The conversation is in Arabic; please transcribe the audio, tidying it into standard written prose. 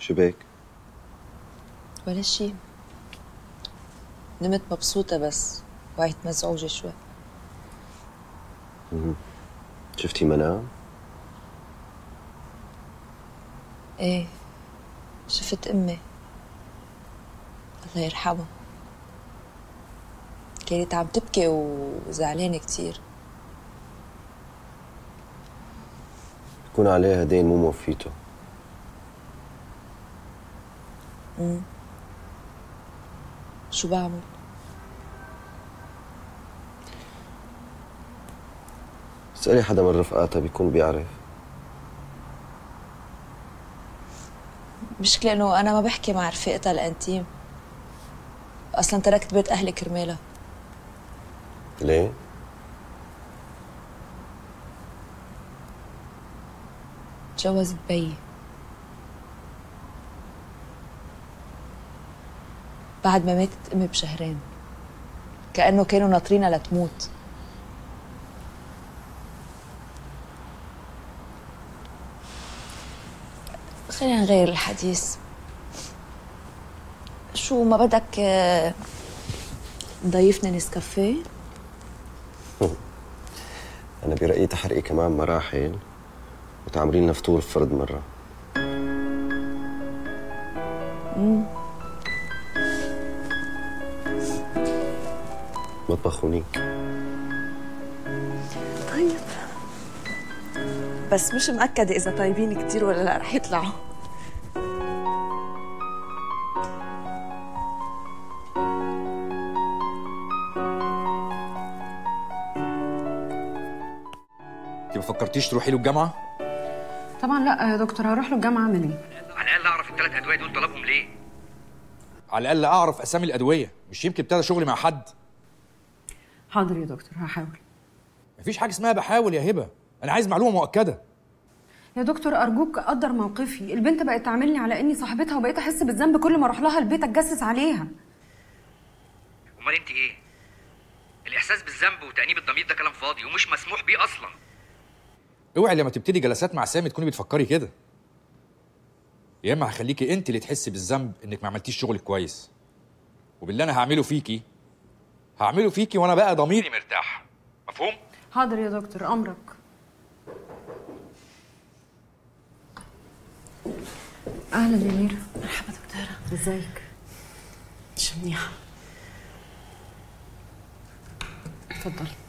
شو بك؟ ولا شي. نمت مبسوطة بس وعيت مزعوجة شوي. شفتي منام؟ ايه، شفت امي الله يرحمها، كانت عم تبكي وزعلانة كتير. بكون عليها دين مو موفيته. شو بعمل؟ اسألي حدا من رفقاتها بيكون بيعرف. مشكلة انه انا ما بحكي مع رفيقتها الانتيم، اصلا تركت بيت اهلي كرمالها. ليه؟ تجوزت بيي بعد ما ماتت امي بشهرين، كأنه كانوا ناطرينها لتموت. خلينا نغير الحديث. شو ما بدك نضيفنا نسكافيه؟ أنا برأيي تحرقي كمان مراحل وتعملي لنا فطور فرد مرة. مطبخ هونيك. طيب، بس مش مأكدة إذا طيبين كتير ولا لا رح يطلعوا. انت ما فكرتيش تروحي له الجامعه؟ طبعا لا يا دكتور، هروح له الجامعه اعمل ايه؟ على الاقل اعرف الثلاث ادويه دول طلبهم ليه. على الاقل اعرف اسامي الادويه، مش يمكن ابتدى شغلي مع حد. حاضر يا دكتور، هحاول. مفيش حاجه اسمها بحاول يا هبه، انا عايز معلومه مؤكده. يا دكتور ارجوك قدر موقفي، البنت بقت تعاملني على اني صاحبتها وبقيت احس بالذنب كل ما اروح لها البيت اتجسس عليها. امال انت ايه؟ الاحساس بالذنب وتانيب الضمير ده كلام فاضي ومش مسموح بيه اصلا. اوعي لما تبتدي جلسات مع سامي تكوني بتفكري كده، يا اما هخليكي انت اللي تحسي بالذنب انك ما عملتيش شغلك كويس، وباللي انا هعمله فيكي وانا بقى ضميري مرتاح. مفهوم؟ حاضر يا دكتور، امرك. اهلا يا ميرا. مرحبا دكتورة. ازيك؟ شو منيحة. اتفضلي.